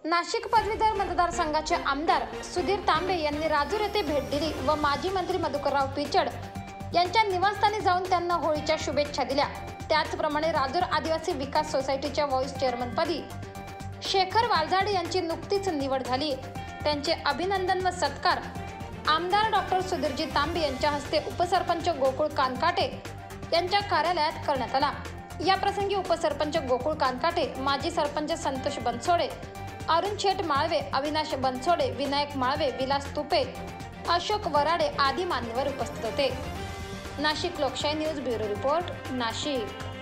नाशिक पदवीधर मतदारसंघाचे आमदार सुधीर तांबे यांनी राजूर येथे भेट दिली व माजी मंत्री मधुकरराव पिचड यांच्या निवासस्थानी जाऊन त्यांना होळीच्या शुभेच्छा दिल्या। त्याचप्रमाणे राजूर आदिवासी विकास सोसायटीच्या व्हाईस चेअरमनपदी शेखर वालझाड यांची नुकतीच निवड झाली। त्यांचे अभिनंदन व सत्कार आमदार डॉक्टर सुधीरजी तांबे यांच्या हस्ते उपसरपंच गोकुळ कानकाटे यांच्या कार्यालयात करण्यात आला। या प्रसंगी उपसरपंच गोकुळ कानकाटे, माजी सरपंच संतोष बनसोडे, अरुण शेठ माळवे, अविनाश बनसोडे, विनायक माळवे, विलास तुपे, अशोक वराडे आदी मान्यवर उपस्थित होते। नाशिक लोकशाही न्यूज ब्युरो रिपोर्ट, नाशिक।